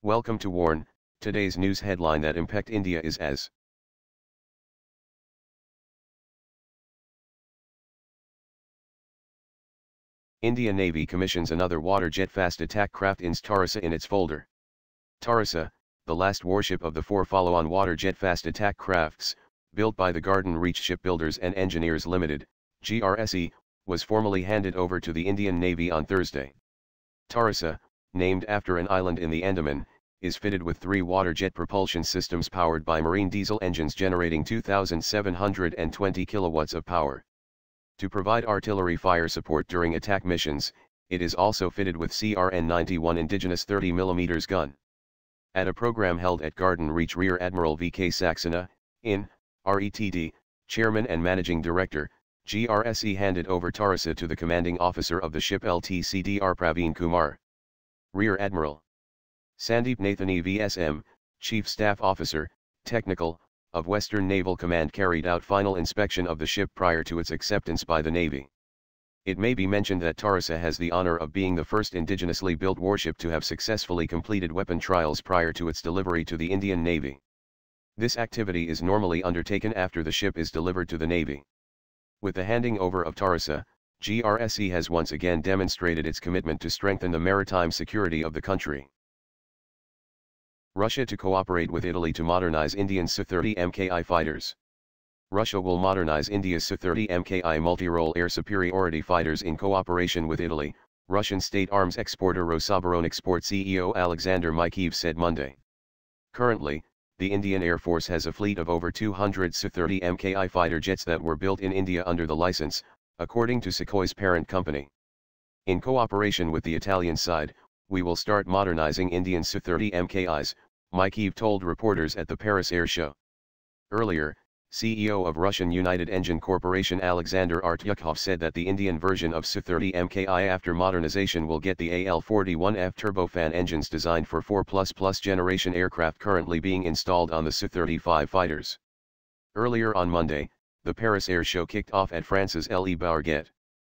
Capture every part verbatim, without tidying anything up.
Welcome to Warn. Today's news headline that impact India is as Indian Navy commissions another water jet fast attack craft in Tarasa in its folder. Tarasa, the last warship of the four follow-on water jet fast attack crafts, built by the Garden Reach Shipbuilders and Engineers Limited, G R S E, was formally handed over to the Indian Navy on Thursday. Tarasa, named after an island in the Andaman, is fitted with three water jet propulsion systems powered by marine diesel engines generating two thousand seven hundred twenty kilowatts of power. To provide artillery fire support during attack missions, it is also fitted with C R N ninety-one indigenous thirty millimeter gun. At a program held at Garden Reach, Rear Admiral V K Saxena, in R E T D, Chairman and Managing Director, G R S E handed over Tarasa to the commanding officer of the ship L T C D R Praveen Kumar. Rear Admiral Sandeep Nathani V S M, Chief Staff Officer, Technical, of Western Naval Command, carried out final inspection of the ship prior to its acceptance by the Navy. It may be mentioned that Tarasa has the honor of being the first indigenously built warship to have successfully completed weapon trials prior to its delivery to the Indian Navy. This activity is normally undertaken after the ship is delivered to the Navy. With the handing over of Tarasa, G R S E has once again demonstrated its commitment to strengthen the maritime security of the country. Russia to cooperate with Italy to modernize Indian Su thirty M K I fighters. Russia will modernize India's Su thirty M K I multi-role air superiority fighters in cooperation with Italy, Russian state arms exporter Rosoboronexport C E O Alexander Mikheev said Monday. Currently, the Indian Air Force has a fleet of over two hundred Su thirty M K I fighter jets that were built in India under the license, according to Sukhoi's parent company. In cooperation with the Italian side, we will start modernizing Indian Su thirty M K Is, Mikheev told reporters at the Paris Air Show. Earlier, C E O of Russian United Engine Corporation Alexander Artyukov said that the Indian version of Su thirty M K I after modernization will get the A L forty-one F turbofan engines designed for four plus plus generation aircraft currently being installed on the Su thirty-five fighters. Earlier on Monday, the Paris Air Show kicked off at France's Le Bourget.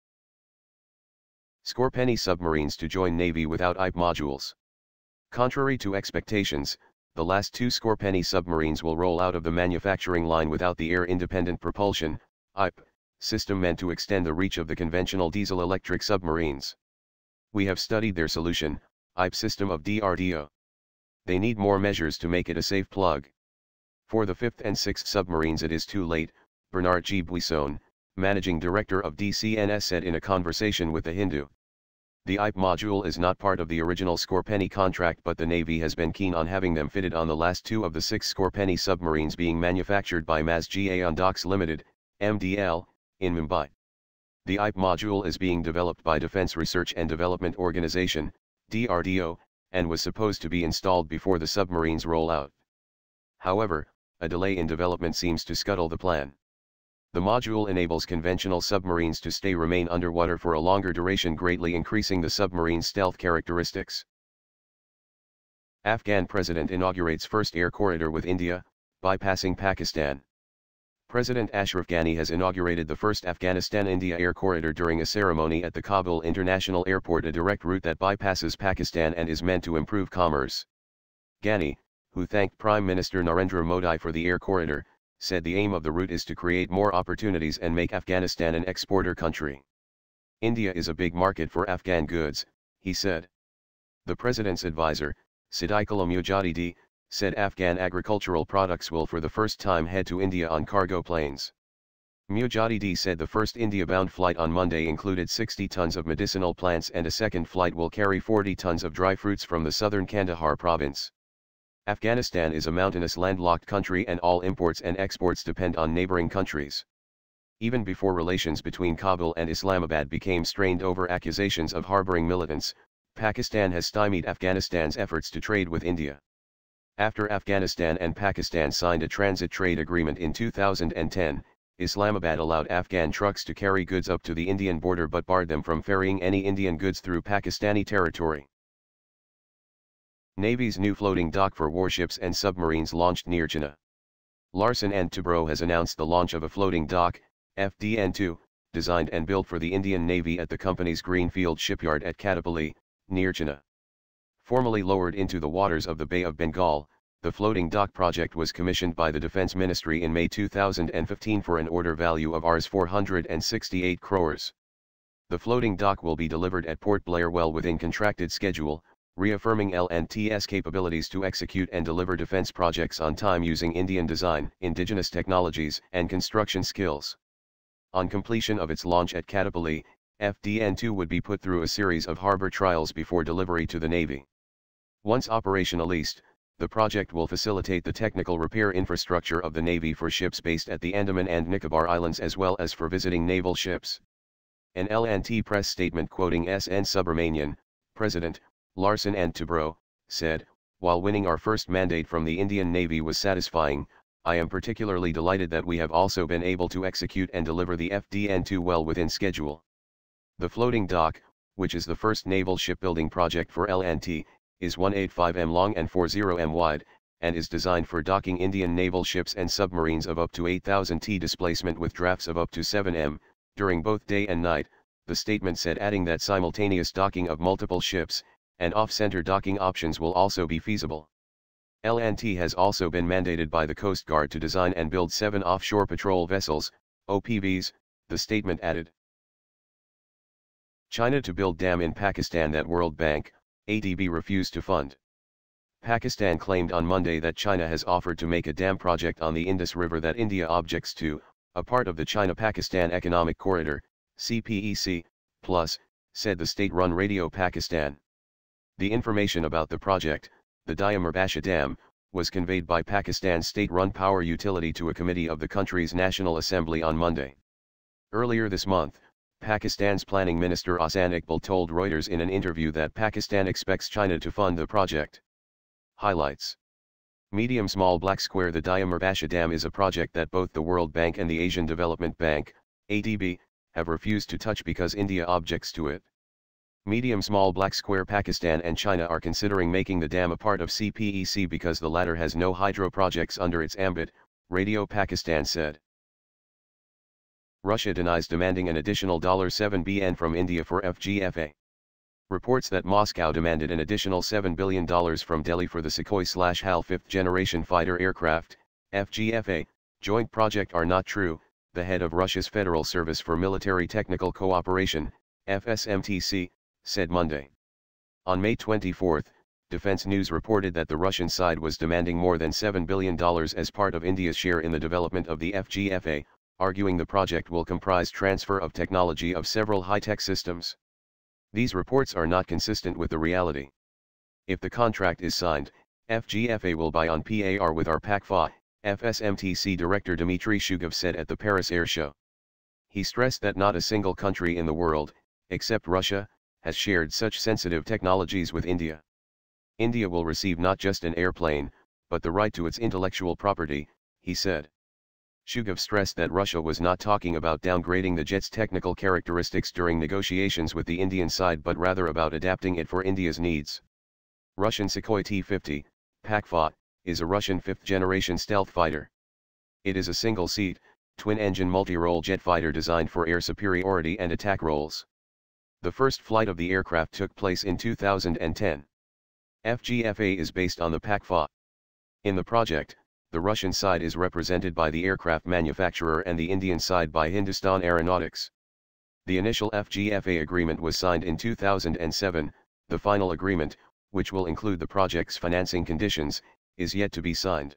Scorpene Submarines to join Navy without I P modules. Contrary to expectations, the last two Scorpene submarines will roll out of the manufacturing line without the air-independent propulsion, I P, system meant to extend the reach of the conventional diesel-electric submarines. We have studied their solution, I P system of D R D O. They need more measures to make it a safe plug. For the fifth and sixth submarines it is too late, Bernard G. Buisson, managing director of D C N S, said in a conversation with The Hindu. The I P module is not part of the original Scorpene contract, but the Navy has been keen on having them fitted on the last two of the six Scorpene submarines being manufactured by Mazga Docks Limited, M D L, in Mumbai. The I P module is being developed by Defense Research and Development Organization, D R D O, and was supposed to be installed before the submarines roll out. However, a delay in development seems to scuttle the plan. The module enables conventional submarines to stay remain underwater for a longer duration, greatly increasing the submarine's stealth characteristics. Afghan president inaugurates first air corridor with India, bypassing Pakistan. President Ashraf Ghani has inaugurated the first Afghanistan-India air corridor during a ceremony at the Kabul International Airport, a direct route that bypasses Pakistan and is meant to improve commerce. Ghani, who thanked Prime Minister Narendra Modi for the air corridor, said the aim of the route is to create more opportunities and make Afghanistan an exporter country. India is a big market for Afghan goods, he said. The president's advisor, Siddiqullah Mujahidi, said Afghan agricultural products will for the first time head to India on cargo planes. Mujahidi said the first India-bound flight on Monday included sixty tons of medicinal plants and a second flight will carry forty tons of dry fruits from the southern Kandahar province. Afghanistan is a mountainous landlocked country and all imports and exports depend on neighboring countries. Even before relations between Kabul and Islamabad became strained over accusations of harboring militants, Pakistan has stymied Afghanistan's efforts to trade with India. After Afghanistan and Pakistan signed a transit trade agreement in two thousand ten, Islamabad allowed Afghan trucks to carry goods up to the Indian border but barred them from ferrying any Indian goods through Pakistani territory. Navy's new floating dock for warships and submarines launched near Chennai. Larsen and Toubro has announced the launch of a floating dock, F D N two, designed and built for the Indian Navy at the company's Greenfield shipyard at Kattupalli, near Chennai. Formally lowered into the waters of the Bay of Bengal, the floating dock project was commissioned by the Defense Ministry in May two thousand fifteen for an order value of Rs four hundred sixty-eight crores. The floating dock will be delivered at Port Blair well within contracted schedule, reaffirming L and T's capabilities to execute and deliver defense projects on time using Indian design, indigenous technologies, and construction skills. On completion of its launch at Kattupalli, F D N two would be put through a series of harbor trials before delivery to the Navy. Once operationalized, the project will facilitate the technical repair infrastructure of the Navy for ships based at the Andaman and Nicobar Islands as well as for visiting naval ships. An L and T press statement quoting S N Subramanian, President, Larsen and Toubro, said, "While winning our first mandate from the Indian Navy was satisfying, I am particularly delighted that we have also been able to execute and deliver the F D N two well within schedule." The floating dock, which is the first naval shipbuilding project for L and T, is one hundred eighty-five meters long and forty meters wide, and is designed for docking Indian naval ships and submarines of up to eight thousand tons displacement with drafts of up to seven meters, during both day and night, the statement said, adding that simultaneous docking of multiple ships, and off-center docking options will also be feasible. L and T has also been mandated by the Coast Guard to design and build seven offshore patrol vessels, O P Vs, the statement added. China to build dam in Pakistan that World Bank, A D B refused to fund. Pakistan claimed on Monday that China has offered to make a dam project on the Indus River that India objects to, a part of the China-Pakistan Economic Corridor, C P E C, plus, said the state-run Radio Pakistan. The information about the project, the Diamerbasha Dam, was conveyed by Pakistan's state-run power utility to a committee of the country's National Assembly on Monday. Earlier this month, Pakistan's Planning Minister Ahsan Iqbal told Reuters in an interview that Pakistan expects China to fund the project. Highlights. Medium Small Black Square. The Diamerbasha Dam is a project that both the World Bank and the Asian Development Bank, A D B, have refused to touch because India objects to it. Medium Small Black Square. Pakistan and China are considering making the dam a part of C P E C because the latter has no hydro projects under its ambit, Radio Pakistan said. Russia denies demanding an additional seven billion dollars from India for F G F A. Reports that Moscow demanded an additional seven billion dollars from Delhi for the Sukhoi-H A L fifth-generation fighter aircraft, F G F A, joint project are not true, the head of Russia's Federal Service for Military Technical Cooperation, F S M T C, said Monday. On May twenty-fourth, Defense News reported that the Russian side was demanding more than seven billion dollars as part of India's share in the development of the F G F A, arguing the project will comprise transfer of technology of several high-tech systems. These reports are not consistent with the reality. If the contract is signed, F G F A will buy on par with our P A C F A, F S M T C Director Dmitry Shugov said at the Paris Air Show. He stressed that not a single country in the world, except Russia, has shared such sensitive technologies with India. India will receive not just an airplane, but the right to its intellectual property, he said. Shugov stressed that Russia was not talking about downgrading the jet's technical characteristics during negotiations with the Indian side but rather about adapting it for India's needs. Russian Sukhoi T fifty, P A C F A, is a Russian fifth-generation stealth fighter. It is a single-seat, twin-engine multi-role jet fighter designed for air superiority and attack roles. The first flight of the aircraft took place in two thousand ten. F G F A is based on the P A C F A. In the project, the Russian side is represented by the aircraft manufacturer and the Indian side by Hindustan Aeronautics. The initial F G F A agreement was signed in two thousand seven, the final agreement, which will include the project's financing conditions, is yet to be signed.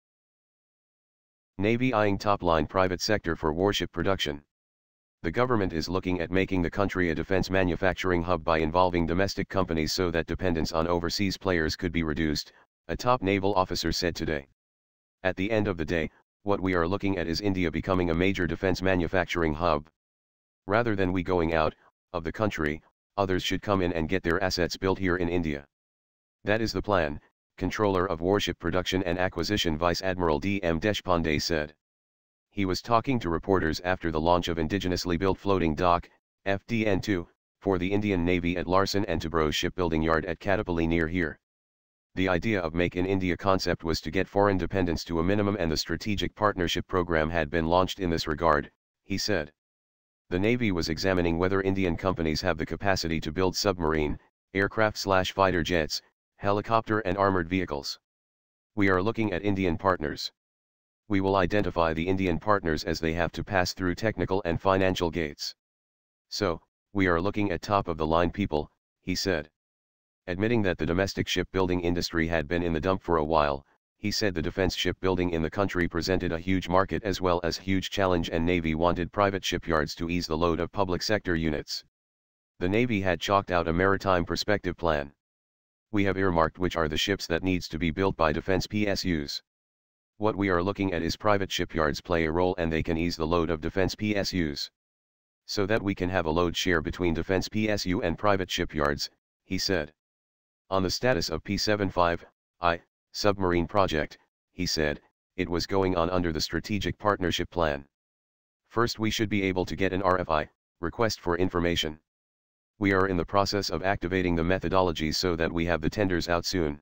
Navy eyeing top-line private sector for warship production. The government is looking at making the country a defense manufacturing hub by involving domestic companies so that dependence on overseas players could be reduced, a top naval officer said today. At the end of the day, what we are looking at is India becoming a major defense manufacturing hub. Rather than we going out of the country, others should come in and get their assets built here in India. That is the plan, Controller of Warship Production and Acquisition Vice Admiral D M Deshpande said. He was talking to reporters after the launch of indigenously built floating dock, F D N two, for the Indian Navy at Larsen and Toubro shipbuilding yard at Kattupalli near here. The idea of Make in India concept was to get foreign dependence to a minimum and the strategic partnership program had been launched in this regard, he said. The Navy was examining whether Indian companies have the capacity to build submarine, aircraft-slash-fighter jets, helicopter and armored vehicles. We are looking at Indian partners. We will identify the Indian partners as they have to pass through technical and financial gates. So, we are looking at top-of-the-line people, he said. Admitting that the domestic shipbuilding industry had been in the dump for a while, he said the defense shipbuilding in the country presented a huge market as well as huge challenge, and Navy wanted private shipyards to ease the load of public sector units. The Navy had chalked out a maritime perspective plan. We have earmarked which are the ships that needs to be built by defense P S Us. What we are looking at is private shipyards play a role and they can ease the load of defense P S Us. So that we can have a load share between defense P S U and private shipyards, he said. On the status of P seventy-five I submarine project, he said, it was going on under the Strategic Partnership Plan. First we should be able to get an R F I, request for information. We are in the process of activating the methodologies so that we have the tenders out soon.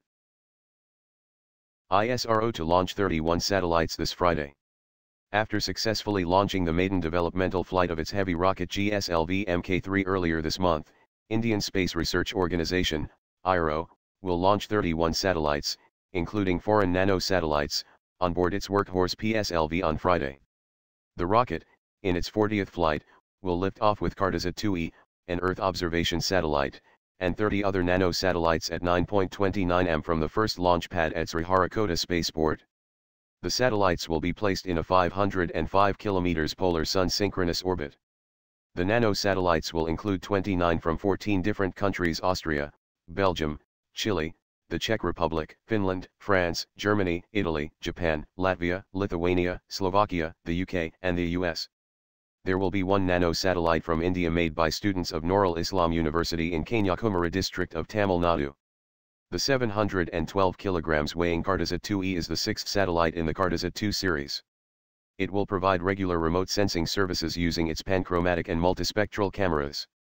I S R O to launch thirty-one satellites this Friday. After successfully launching the maiden developmental flight of its heavy rocket G S L V M K three earlier this month, Indian Space Research Organisation, I S R O, will launch thirty-one satellites, including foreign nano-satellites, on board its workhorse P S L V on Friday. The rocket, in its fortieth flight, will lift off with Tarasa two E, an Earth observation satellite, and thirty other nano-satellites at nine point two nine meters from the first launch pad at Sriharikota Spaceport. The satellites will be placed in a five hundred five kilometers polar sun synchronous orbit. The nano-satellites will include twenty-nine from fourteen different countries: Austria, Belgium, Chile, the Czech Republic, Finland, France, Germany, Italy, Japan, Latvia, Lithuania, Slovakia, the U K, and the U S. There will be one nano-satellite from India made by students of Nurul Islam University in Kanyakumari district of Tamil Nadu. The seven hundred twelve kilograms weighing Tarasa two E is the sixth satellite in the Tarasa two series. It will provide regular remote sensing services using its panchromatic and multispectral cameras.